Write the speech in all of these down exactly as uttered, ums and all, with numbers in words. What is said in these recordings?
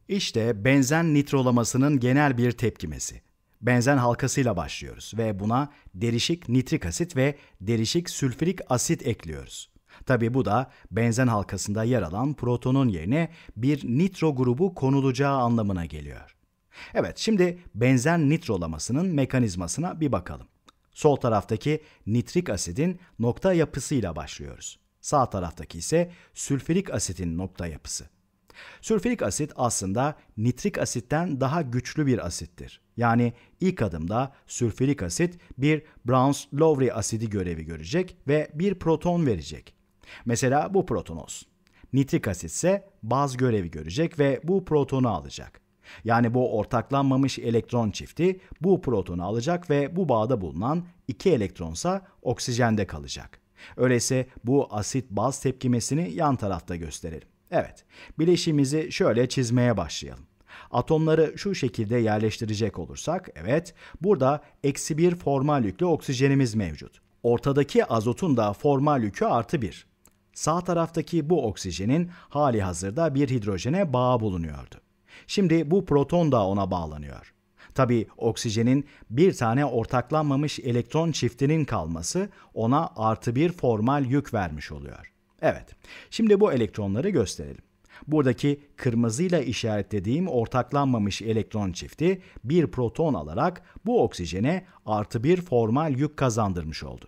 İşte benzen nitrolamasının genel bir tepkimesi. Benzen halkasıyla başlıyoruz ve buna derişik nitrik asit ve derişik sülfürik asit ekliyoruz. Tabi bu da benzen halkasında yer alan protonun yerine bir nitro grubu konulacağı anlamına geliyor. Evet, şimdi benzen nitrolamasının mekanizmasına bir bakalım. Sol taraftaki nitrik asidin nokta yapısıyla başlıyoruz. Sağ taraftaki ise sülfürik asitin nokta yapısı. Sülfürik asit aslında nitrik asitten daha güçlü bir asittir. Yani ilk adımda sülfürik asit bir Brown's-Lowry asidi görevi görecek ve bir proton verecek. Mesela bu proton olsun. Nitrik asit ise baz görevi görecek ve bu protonu alacak. Yani bu ortaklanmamış elektron çifti bu protonu alacak ve bu bağda bulunan iki elektronsa oksijende kalacak. Öyleyse bu asit-baz tepkimesini yan tarafta gösterelim. Evet, bileşiğimizi şöyle çizmeye başlayalım. Atomları şu şekilde yerleştirecek olursak, evet, burada eksi bir formal yüklü oksijenimiz mevcut. Ortadaki azotun da formal yükü artı bir. Sağ taraftaki bu oksijenin hali hazırda bir hidrojene bağı bulunuyordu. Şimdi bu proton da ona bağlanıyor. Tabii oksijenin bir tane ortaklanmamış elektron çiftinin kalması ona artı bir formal yük vermiş oluyor. Evet, şimdi bu elektronları gösterelim. Buradaki kırmızıyla işaretlediğim ortaklanmamış elektron çifti bir proton alarak bu oksijene artı bir formal yük kazandırmış oldu.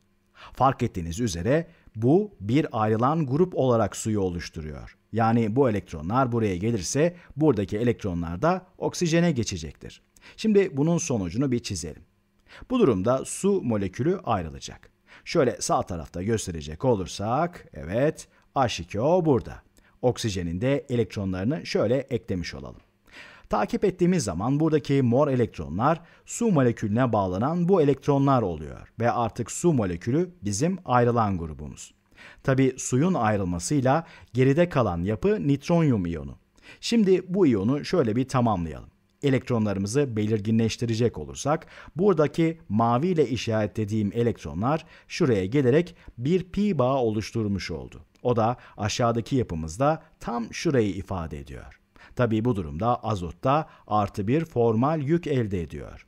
Fark ettiğiniz üzere bu bir ayrılan grup olarak suyu oluşturuyor. Yani bu elektronlar buraya gelirse buradaki elektronlar da oksijene geçecektir. Şimdi bunun sonucunu bir çizelim. Bu durumda su molekülü ayrılacak. Şöyle sağ tarafta gösterecek olursak, evet, H iki O burada. Oksijenin de elektronlarını şöyle eklemiş olalım. Takip ettiğimiz zaman buradaki mor elektronlar su molekülüne bağlanan bu elektronlar oluyor ve artık su molekülü bizim ayrılan grubumuz. Tabii suyun ayrılmasıyla geride kalan yapı nitronyum iyonu. Şimdi bu iyonu şöyle bir tamamlayalım. Elektronlarımızı belirginleştirecek olursak, buradaki mavi ile işaretlediğim elektronlar şuraya gelerek bir pi bağı oluşturmuş oldu. O da aşağıdaki yapımızda tam şurayı ifade ediyor. Tabii bu durumda azot da artı bir formal yük elde ediyor.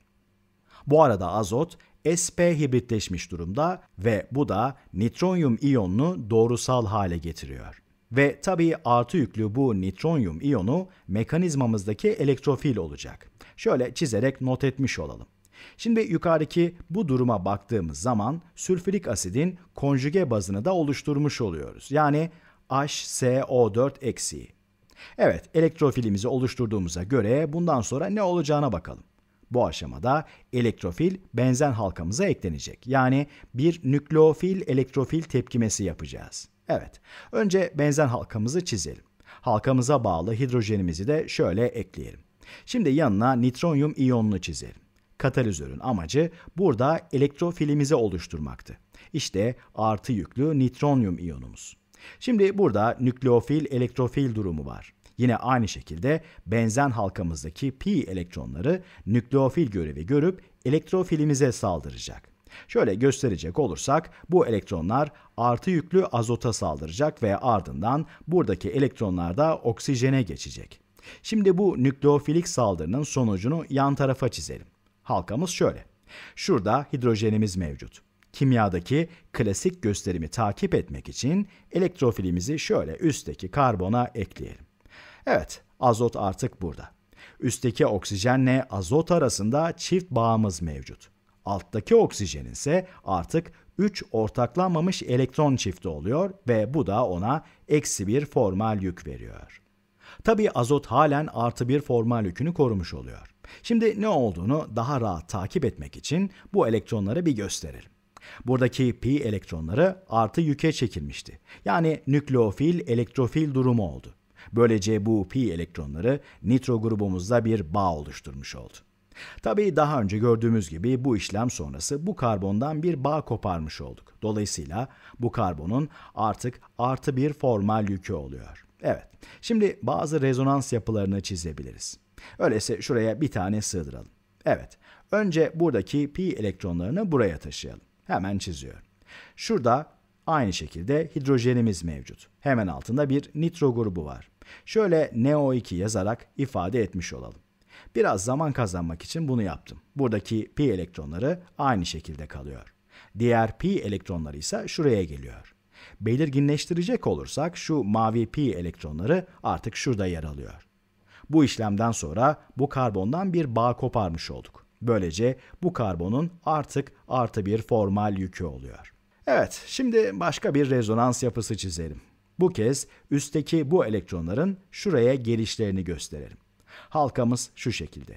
Bu arada azot sp hibritleşmiş durumda ve bu da nitronyum iyonunu doğrusal hale getiriyor. Ve tabii artı yüklü bu nitronyum iyonu mekanizmamızdaki elektrofil olacak. Şöyle çizerek not etmiş olalım. Şimdi yukarıdaki bu duruma baktığımız zaman sülfürik asidin konjüge bazını da oluşturmuş oluyoruz. Yani H S O dört eksi. Evet, elektrofilimizi oluşturduğumuza göre bundan sonra ne olacağına bakalım. Bu aşamada elektrofil benzen halkamıza eklenecek. Yani bir nükleofil elektrofil tepkimesi yapacağız. Evet, önce benzen halkamızı çizelim. Halkamıza bağlı hidrojenimizi de şöyle ekleyelim. Şimdi yanına nitronyum iyonunu çizelim. Katalizörün amacı burada elektrofilimizi oluşturmaktı. İşte artı yüklü nitronyum iyonumuz. Şimdi burada nükleofil elektrofil durumu var. Yine aynı şekilde benzen halkamızdaki pi elektronları nükleofil görevi görüp elektrofilimize saldıracak. Şöyle gösterecek olursak bu elektronlar artı yüklü azota saldıracak ve ardından buradaki elektronlar da oksijene geçecek. Şimdi bu nükleofilik saldırının sonucunu yan tarafa çizelim. Halkamız şöyle. Şurada hidrojenimiz mevcut. Kimyadaki klasik gösterimi takip etmek için elektrofilimizi şöyle üstteki karbona ekleyelim. Evet, azot artık burada. Üstteki oksijenle azot arasında çift bağımız mevcut. Alttaki oksijenin ise artık üç ortaklanmamış elektron çifti oluyor ve bu da ona eksi bir formal yük veriyor. Tabii azot halen artı bir formal yükünü korumuş oluyor. Şimdi ne olduğunu daha rahat takip etmek için bu elektronları bir gösterelim. Buradaki pi elektronları artı yüke çekilmişti. Yani nükleofil elektrofil durumu oldu. Böylece bu pi elektronları nitro grubumuzda bir bağ oluşturmuş oldu. Tabii daha önce gördüğümüz gibi bu işlem sonrası bu karbondan bir bağ koparmış olduk. Dolayısıyla bu karbonun artık artı bir formal yükü oluyor. Evet, şimdi bazı rezonans yapılarını çizebiliriz. Öyleyse şuraya bir tane sığdıralım. Evet, önce buradaki pi elektronlarını buraya taşıyalım. Hemen çiziyorum. Şurada Aynı şekilde hidrojenimiz mevcut. Hemen altında bir nitro grubu var. Şöyle N O iki yazarak ifade etmiş olalım. Biraz zaman kazanmak için bunu yaptım. Buradaki pi elektronları aynı şekilde kalıyor. Diğer pi elektronları ise şuraya geliyor. Belirginleştirecek olursak şu mavi pi elektronları artık şurada yer alıyor. Bu işlemden sonra bu karbondan bir bağ koparmış olduk. Böylece bu karbonun artık artı bir formal yükü oluyor. Evet, şimdi başka bir rezonans yapısı çizelim. Bu kez üstteki bu elektronların şuraya gelişlerini gösterelim. Halkamız şu şekilde.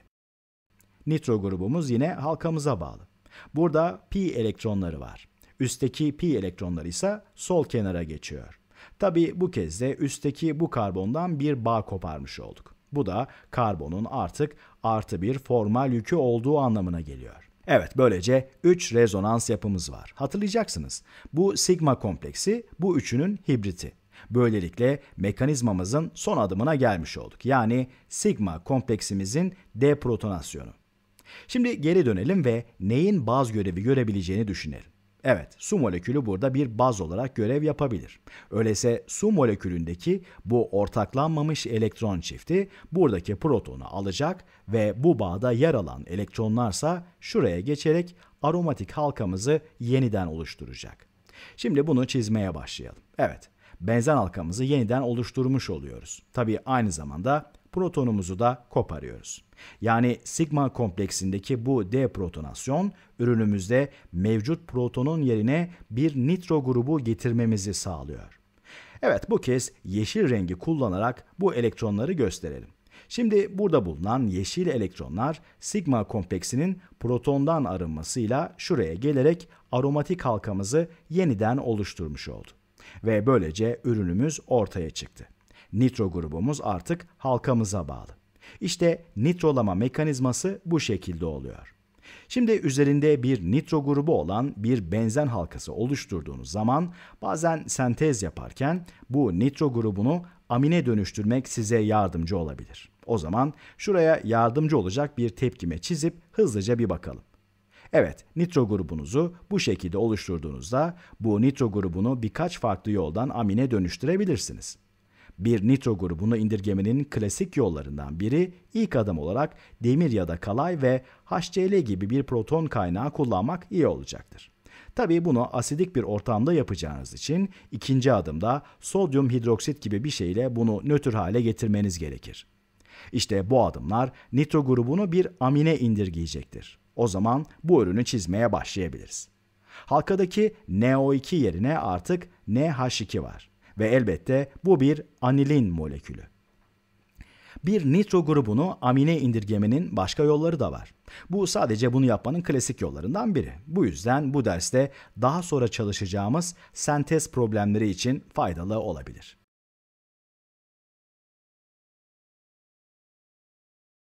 Nitro grubumuz yine halkamıza bağlı. Burada pi elektronları var. Üstteki pi elektronları ise sol kenara geçiyor. Tabii bu kez de üstteki bu karbondan bir bağ koparmış olduk. Bu da karbonun artık artı bir formal yükü olduğu anlamına geliyor. Evet, böylece üç rezonans yapımız var. Hatırlayacaksınız. Bu sigma kompleksi bu üçünün hibriti. Böylelikle mekanizmamızın son adımına gelmiş olduk. Yani sigma kompleksimizin deprotonasyonu. Şimdi geri dönelim ve neyin baz görevi görebileceğini düşünelim. Evet, su molekülü burada bir baz olarak görev yapabilir. Öyleyse su molekülündeki bu ortaklanmamış elektron çifti buradaki protonu alacak ve bu bağda yer alan elektronlarsa şuraya geçerek aromatik halkamızı yeniden oluşturacak. Şimdi bunu çizmeye başlayalım. Evet, benzen halkamızı yeniden oluşturmuş oluyoruz. Tabii aynı zamanda protonumuzu da koparıyoruz. Yani sigma kompleksindeki bu deprotonasyon ürünümüzde mevcut protonun yerine bir nitro grubu getirmemizi sağlıyor. Evet, bu kez yeşil rengi kullanarak bu elektronları gösterelim. Şimdi burada bulunan yeşil elektronlar sigma kompleksinin protondan arınmasıyla şuraya gelerek aromatik halkamızı yeniden oluşturmuş oldu. Ve böylece ürünümüz ortaya çıktı. Nitro grubumuz artık halkamıza bağlı. İşte nitrolama mekanizması bu şekilde oluyor. Şimdi üzerinde bir nitro grubu olan bir benzen halkası oluşturduğunuz zaman bazen sentez yaparken bu nitro grubunu amine dönüştürmek size yardımcı olabilir. O zaman şuraya yardımcı olacak bir tepkime çizip hızlıca bir bakalım. Evet, nitro grubunuzu bu şekilde oluşturduğunuzda bu nitro grubunu birkaç farklı yoldan amine dönüştürebilirsiniz. Bir nitro grubunu indirgemenin klasik yollarından biri ilk adım olarak demir ya da kalay ve H C l gibi bir proton kaynağı kullanmak iyi olacaktır. Tabii bunu asidik bir ortamda yapacağınız için ikinci adımda sodyum hidroksit gibi bir şeyle bunu nötr hale getirmeniz gerekir. İşte bu adımlar nitro grubunu bir amine indirgeyecektir. O zaman bu ürünü çizmeye başlayabiliriz. Halkadaki N O iki yerine artık N H iki var. Ve elbette bu bir anilin molekülü. Bir nitro grubunu amine indirgemenin başka yolları da var. Bu sadece bunu yapmanın klasik yollarından biri. Bu yüzden bu derste daha sonra çalışacağımız sentez problemleri için faydalı olabilir.